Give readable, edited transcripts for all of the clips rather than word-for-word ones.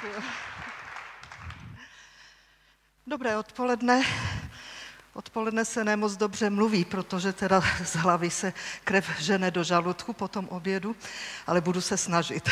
Dobré odpoledne. Odpoledne se nemoc dobře mluví, protože teda z hlavy se krev žene do žaludku po tom obědu, ale budu se snažit.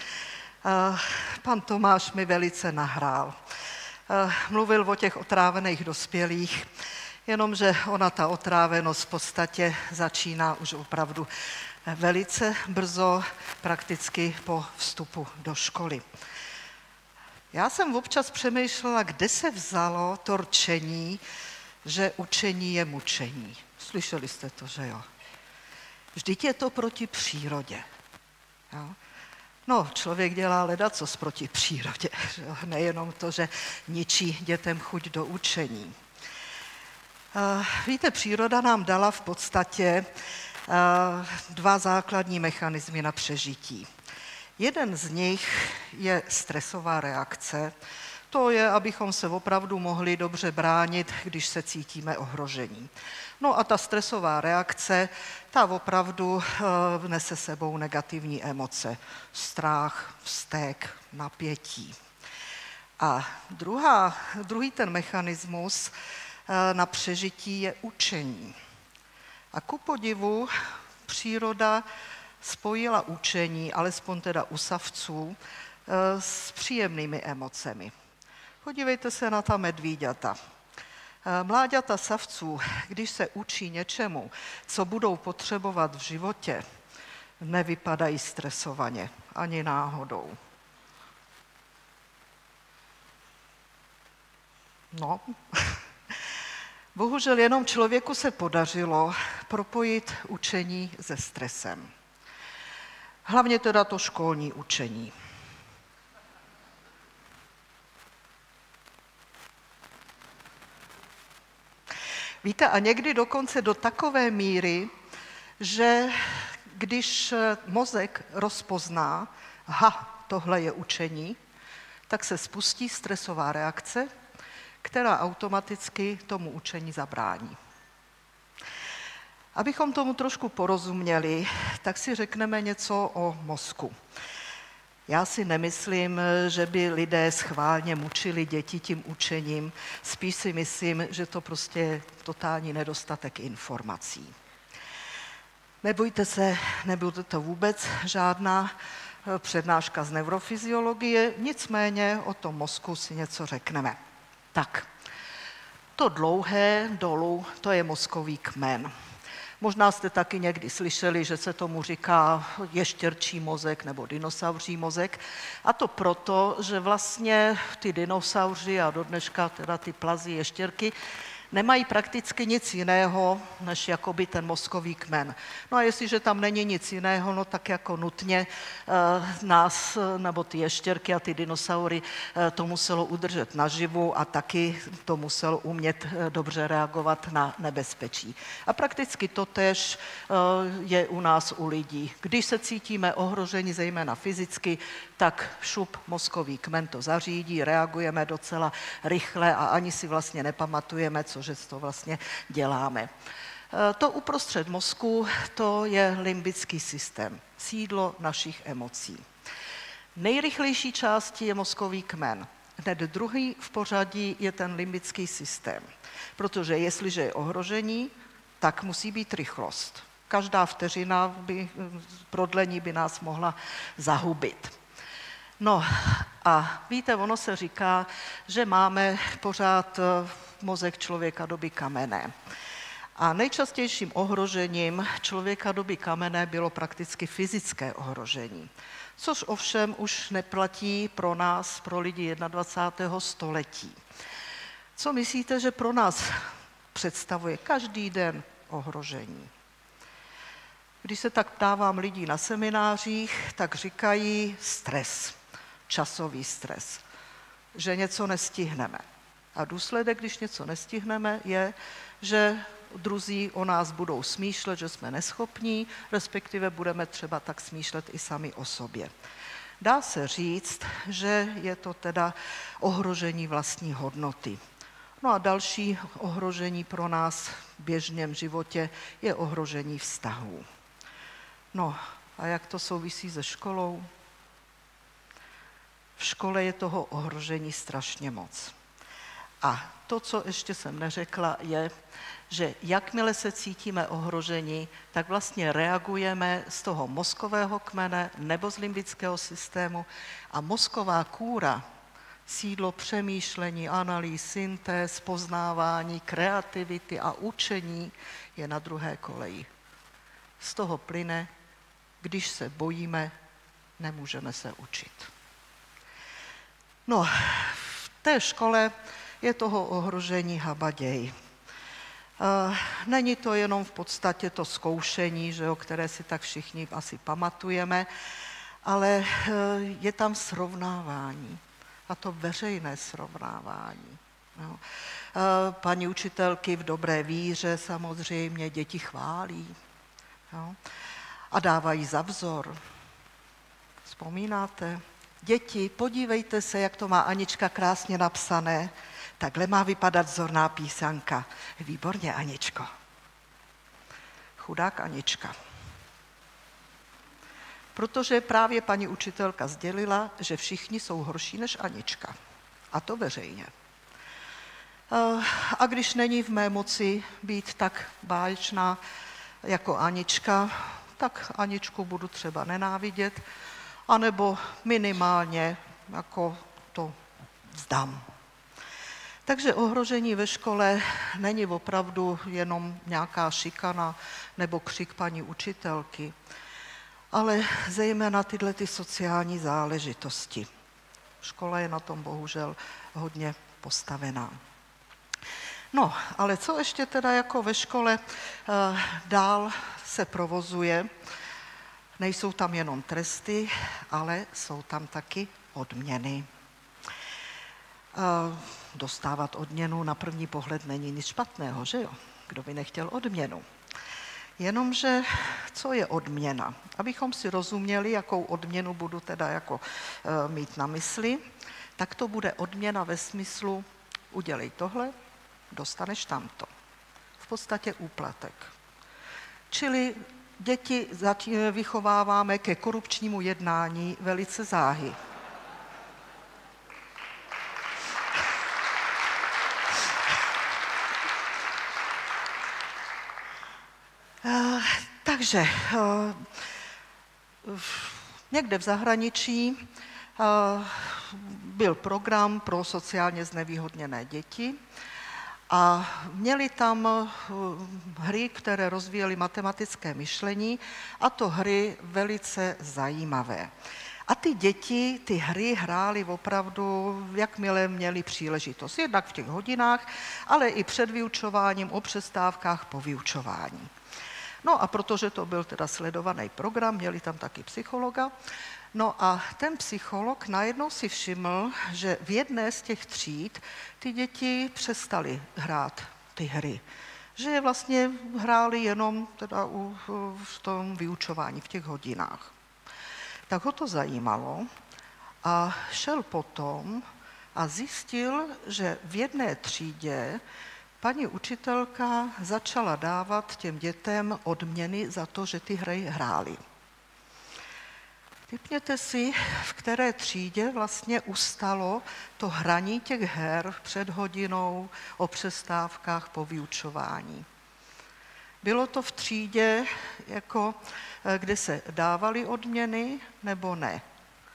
Pan Tomáš mi velice nahrál. Mluvil o těch otrávených dospělých, jenomže ona ta otrávenost v podstatě začíná už opravdu velice brzo, prakticky po vstupu do školy. Já jsem občas přemýšlela, kde se vzalo to rčení, že učení je mučení. Slyšeli jste to, že jo? Vždyť je to proti přírodě. Jo? No, člověk dělá ledacos proti přírodě. Že jo? Nejenom to, že ničí dětem chuť do učení. Víte, příroda nám dala v podstatě dva základní mechanismy na přežití. Jeden z nich je stresová reakce. To je, abychom se opravdu mohli dobře bránit, když se cítíme ohrožení. No a ta stresová reakce, ta opravdu nese sebou negativní emoce. Strach, vztek, napětí. A druhý ten mechanismus na přežití je učení. A ku podivu příroda spojila učení, alespoň teda u savců, s příjemnými emocemi. Podívejte se na ta medvíďata. Mláďata savců, když se učí něčemu, co budou potřebovat v životě, nevypadají stresovaně, ani náhodou. No, bohužel jenom člověku se podařilo propojit učení se stresem. Hlavně teda to školní učení. Víte, a někdy dokonce do takové míry, že když mozek rozpozná, tohle je učení, tak se spustí stresová reakce, která automaticky tomu učení zabrání. Abychom tomu trošku porozuměli, tak si řekneme něco o mozku. Já si nemyslím, že by lidé schválně mučili děti tím učením, spíš si myslím, že to prostě je totální nedostatek informací. Nebojte se, nebude to vůbec žádná přednáška z neurofyziologie, nicméně o tom mozku si něco řekneme. Tak, to dlouhé dolů, to je mozkový kmen. Možná jste taky někdy slyšeli, že se tomu říká ještěrčí mozek nebo dinosauří mozek. A to proto, že vlastně ty dinosauři a do dneška teda ty plazy ještěrky nemají prakticky nic jiného, než jakoby ten mozkový kmen. No a jestliže tam není nic jiného, no tak jako nutně nás, nebo ty ještěrky a ty dinosaury to muselo udržet naživu a taky to muselo umět dobře reagovat na nebezpečí. A prakticky totéž je u nás u lidí. Když se cítíme ohroženi, zejména fyzicky, tak šup mozkový kmen to zařídí, reagujeme docela rychle a ani si vlastně nepamatujeme, cože to vlastně děláme. To uprostřed mozku, to je limbický systém, sídlo našich emocí. Nejrychlejší částí je mozkový kmen. Hned druhý v pořadí je ten limbický systém, protože jestliže je ohrožení, tak musí být rychlost. Každá vteřina prodlení by nás mohla zahubit. No a víte, ono se říká, že máme pořád mozek člověka doby kamenné. A nejčastějším ohrožením člověka doby kamenné bylo prakticky fyzické ohrožení. Což ovšem už neplatí pro nás, pro lidi 21. století. Co myslíte, že pro nás představuje každý den ohrožení? Když se tak ptávám lidí na seminářích, tak říkají stres, časový stres, že něco nestihneme. A důsledek, když něco nestihneme, je, že druzí o nás budou smýšlet, že jsme neschopní, respektive budeme třeba tak smýšlet i sami o sobě. Dá se říct, že je to teda ohrožení vlastní hodnoty. No a další ohrožení pro nás v běžném životě je ohrožení vztahů. No a jak to souvisí se školou? v škole je toho ohrožení strašně moc. A to, co ještě jsem neřekla, je, že jakmile se cítíme ohroženi, tak vlastně reagujeme z toho mozkového kmene nebo z limbického systému a mozková kůra, sídlo přemýšlení, analýz, syntéz, poznávání, kreativity a učení je na druhé koleji. Z toho plyne, když se bojíme, nemůžeme se učit. No, v té škole je toho ohrožení habaděj. Není to jenom v podstatě to zkoušení, že jo, které si tak všichni asi pamatujeme, ale je tam srovnávání. A to veřejné srovnávání. Jo. Paní učitelky v dobré víře samozřejmě děti chválí, jo, a dávají za vzor. Vzpomínáte? Děti, podívejte se, jak to má Anička krásně napsané. Takhle má vypadat vzorná písanka. Výborně, Aničko. Chudák Anička. Protože právě paní učitelka sdělila, že všichni jsou horší než Anička. A to veřejně. A když není v mé moci být tak báječná jako Anička, tak Aničku budu třeba nenávidět, anebo minimálně jako to vzdám. Takže ohrožení ve škole není opravdu jenom nějaká šikana nebo křik paní učitelky, ale zejména tyhle ty sociální záležitosti. Škola je na tom bohužel hodně postavená. No, ale co ještě teda jako ve škole dál se provozuje? Nejsou tam jenom tresty, ale jsou tam taky odměny. Dostávat odměnu na první pohled není nic špatného, že jo? Kdo by nechtěl odměnu? Jenomže, co je odměna? Abychom si rozuměli, jakou odměnu budu teda jako mít na mysli, tak to bude odměna ve smyslu udělej tohle, dostaneš tamto. V podstatě úplatek. Čili děti vychováváme ke korupčnímu jednání velice záhy. Takže někde v zahraničí byl program pro sociálně znevýhodněné děti a měli tam hry, které rozvíjely matematické myšlení, a to hry velice zajímavé. A ty děti ty hry hrály opravdu, jakmile měli příležitost. Jednak v těch hodinách, ale i před vyučováním, o přestávkách, po vyučování. No a protože to byl teda sledovaný program, měli tam taky psychologa, no a ten psycholog najednou si všiml, že v jedné z těch tříd ty děti přestaly hrát ty hry. Že je vlastně hráli jenom teda v tom vyučování, v těch hodinách. Tak ho to zajímalo a šel potom a zjistil, že v jedné třídě paní učitelka začala dávat těm dětem odměny za to, že ty hry hrály. Tipněte si, v které třídě vlastně ustalo to hraní těch her před hodinou, o přestávkách, po vyučování. Bylo to v třídě, jako, kde se dávaly odměny, nebo ne?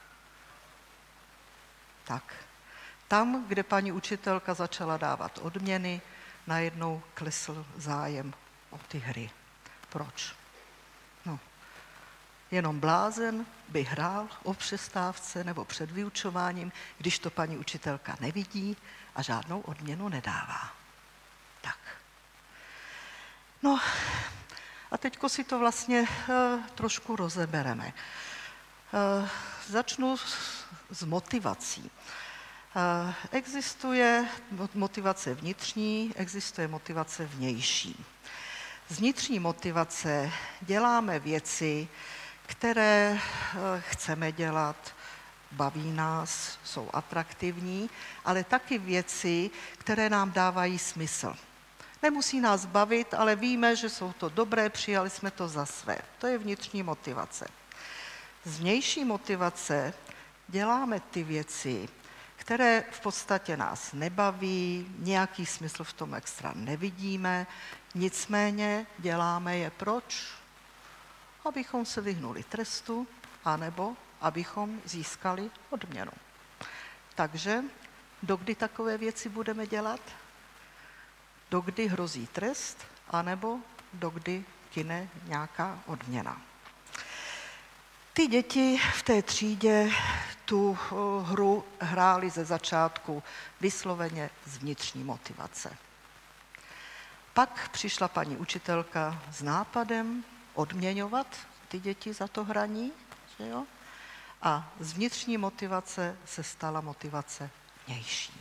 Tak, tam, kde paní učitelka začala dávat odměny, najednou klesl zájem o ty hry. Proč? No, jenom blázen by hrál o přestávce nebo před vyučováním, když to paní učitelka nevidí a žádnou odměnu nedává. Tak. No a teďko si to vlastně trošku rozebereme. Začnu s motivací. Existuje motivace vnitřní, existuje motivace vnější. Z vnitřní motivace děláme věci, které chceme dělat, baví nás, jsou atraktivní, ale taky věci, které nám dávají smysl. Nemusí nás bavit, ale víme, že jsou to dobré, přijali jsme to za své. To je vnitřní motivace. Z vnější motivace děláme ty věci, které v podstatě nás nebaví, nějaký smysl v tom extra nevidíme, nicméně děláme je proč? Abychom se vyhnuli trestu, anebo abychom získali odměnu. Takže dokdy takové věci budeme dělat? Dokdy hrozí trest, anebo dokdy kyne nějaká odměna. Ty děti v té třídě tu hru hrály ze začátku vysloveně z vnitřní motivace. Pak přišla paní učitelka s nápadem odměňovat ty děti za to hraní, že jo? A z vnitřní motivace se stala motivace vnější.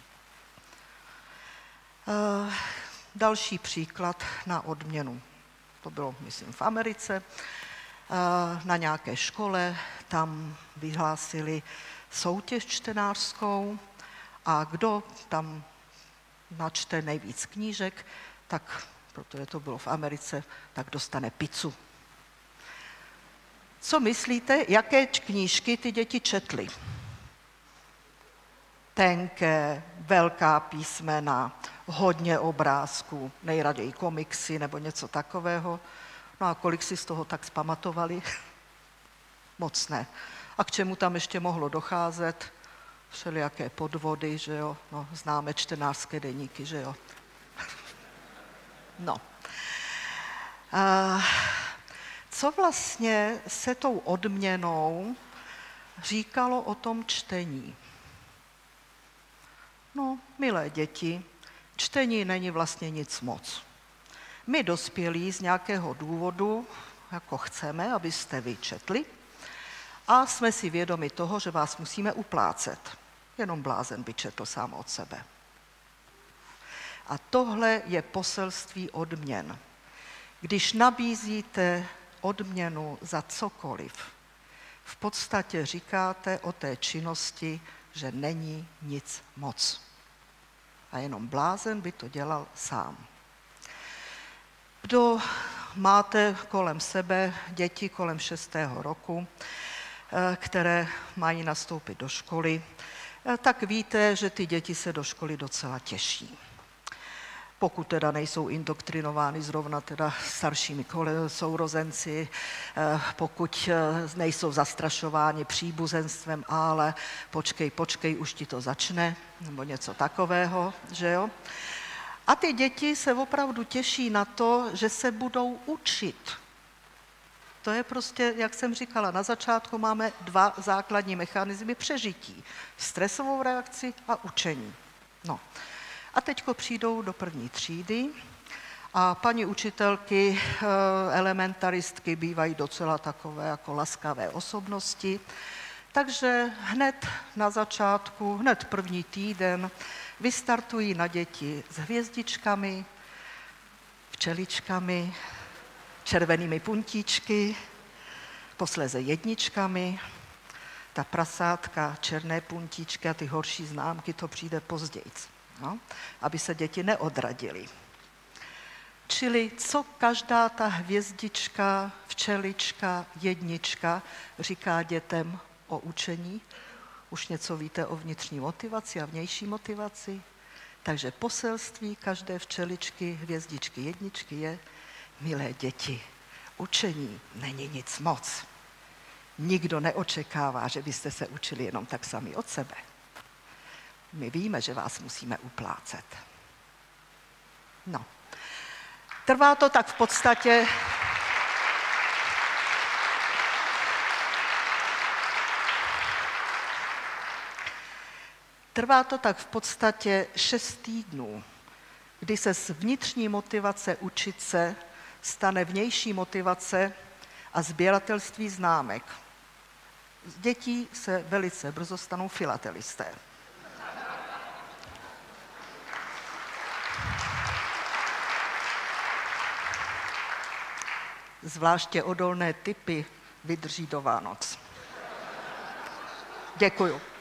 Další příklad na odměnu. To bylo, myslím, v Americe. Na nějaké škole tam vyhlásili soutěž čtenářskou a kdo tam načte nejvíc knížek, tak, protože to bylo v Americe, tak dostane pizzu. Co myslíte, jaké knížky ty děti četly? Tenké, velká písmena, hodně obrázků, nejraději komiksy nebo něco takového. No a kolik si z toho tak zpamatovali? Moc ne. A k čemu tam ještě mohlo docházet? Všelijaké podvody, že jo? No, známe čtenářské deníky, že jo? No. Co vlastně se tou odměnou říkalo o tom čtení? No, milé děti, čtení není vlastně nic moc. My dospělí z nějakého důvodu, jako chceme, abyste vy četli, a jsme si vědomi toho, že vás musíme uplácet. Jenom blázen by četl sám od sebe. A tohle je poselství odměn. Když nabízíte odměnu za cokoliv, v podstatě říkáte o té činnosti, že není nic moc. A jenom blázen by to dělal sám. Kdo máte kolem sebe děti kolem 6. roku, které mají nastoupit do školy, tak víte, že ty děti se do školy docela těší. Pokud teda nejsou indoktrinovány zrovna teda staršími sourozenci, pokud nejsou zastrašováni příbuzenstvem, ale počkej, už ti to začne, nebo něco takového, že jo? A ty děti se opravdu těší na to, že se budou učit. To je prostě, jak jsem říkala, na začátku máme 2 základní mechanismy přežití. Stresovou reakci a učení. No. A teďko přijdou do 1. třídy a paní učitelky, elementaristky bývají docela takové jako laskavé osobnosti, takže hned na začátku, hned 1. týden vystartují na děti s hvězdičkami, včeličkami, červenými puntíčky, posléze jedničkami, ta prasátka, černé puntíčky a ty horší známky, to přijde později. No, aby se děti neodradily. Čili co každá ta hvězdička, včelička, jednička říká dětem o učení? Už něco víte o vnitřní motivaci a vnější motivaci? Takže poselství každé včeličky, hvězdičky, jedničky je: milé děti, učení není nic moc. Nikdo neočekává, že byste se učili jenom tak sami od sebe. My víme, že vás musíme uplácet. No. Trvá to tak v podstatě... Trvá to tak v podstatě 6 týdnů, kdy se z vnitřní motivace učit se stane vnější motivace a sběratelství známek. Z dětí se velice brzo stanou filatelisté. Zvláště odolné typy vydrží do Vánoc. Děkuju.